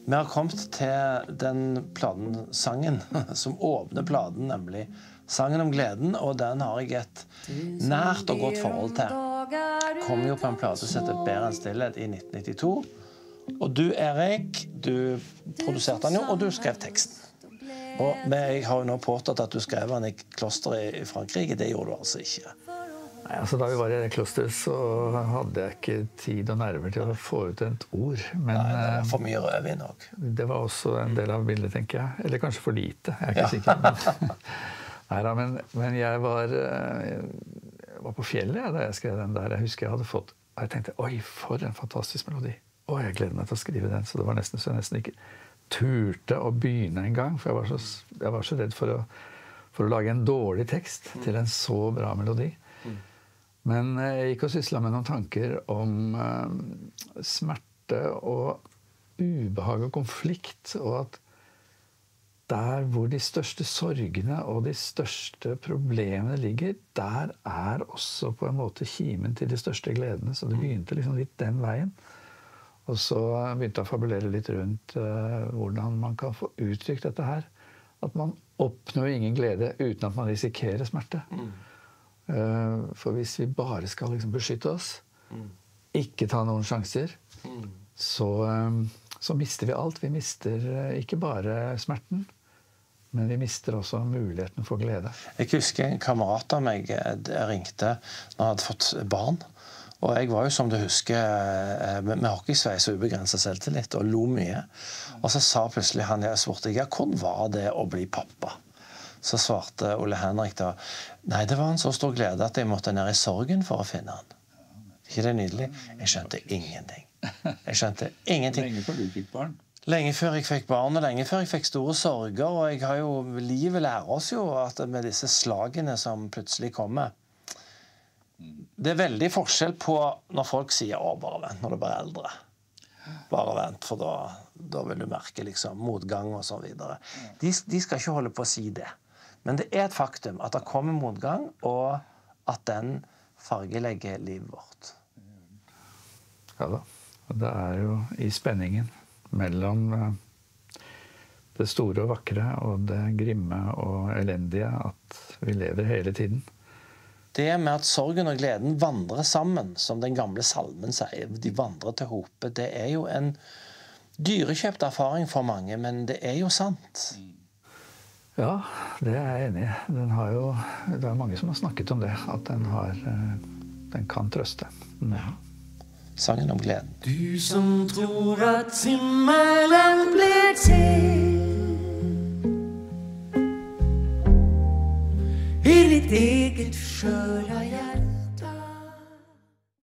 Vi har kommet til den sangen som åpner pladen, nemlig Sangen om gleden, og den har jeg et nært og godt forhold til. Kom jo på en plate som heter Bedre enn stillhet i 1992. Og du, Erik, du produserte den jo, og du skrev teksten. Og jeg har jo nå påtatt at du skrev den i klosteret i Frankrike. Det gjorde du altså ikke. Nei, altså da vi var i det klosteret så hadde jeg ikke tid og nerver til å få ut et ord. Men, nei, det var for mye rødvin også. Det var også en del av bildet, tenker jeg. Eller kanskje for lite, jeg er ikke sikker. Neida, men jeg var på fjellet da jeg skrev den der. Jeg husker jeg hadde fått, og jeg tenkte, oi, for en fantastisk melodi. Å, jeg gleder meg til å skrive den, så det var nesten så jeg nesten ikke turte å begynne en gang, for jeg var så redd for å lage en dårlig tekst til en så bra melodi. Men jeg gikk og syslet med noen tanker om smerte og ubehag og konflikt, og at der hvor de største sorgene og de største problemene ligger, der også på en måte kimen til de største gledene. Så det begynte liksom litt den veien. Og så begynte jeg å fabulere litt rundt hvordan man kan få uttrykt dette her. At man oppnår ingen glede uten at man risikerer smerte. For hvis vi bare skal liksom beskytte oss, ikke ta noen sjanser, så mister vi alt. Vi mister ikke bare smerten, men vi mister også muligheten for glede. Jeg husker en kamerat av meg ringte når han hadde fått barn. Og jeg var jo, som du husker, med hockeysveis og ubegrenset selvtillit, og lo mye. Og så sa plutselig han, jeg spurte, ja, hvordan var det å bli pappa? Så svarte Ole Henrik da, nei, det var en så stor glede at jeg måtte ned i sorgen for å finne han. Ikke det nydelig? Jeg skjønte ingenting. Jeg skjønte ingenting. Lenge før du fikk barn? Lenge før jeg fikk barn, og lenge før jeg fikk store sorger. Og jeg har jo, livet lærer oss jo at med disse slagene som plutselig kommer, det veldig forskjell på når folk sier, å, bare vent når du blir eldre. Bare vent, for da vil du merke liksom motgang og så videre. De skal ikke holde på å si det. Men det et faktum at det kommer motgang, og at den fargelegger livet vårt. Ja da. Det jo i spenningen mellom det store og vakre og det grimme og elendige at vi lever hele tiden. Det med at sorgen og gleden vandrer sammen, som den gamle salmen sier, de vandrer til hope, det jo en dyrekjøpt erfaring for mange, men det jo sant. Ja, det jeg enig i. Det mange som har snakket om det, at den kan trøste. Ja. Sangen om gleden. Du som tror at himmelen blir til i ditt eget skjøra hjerte.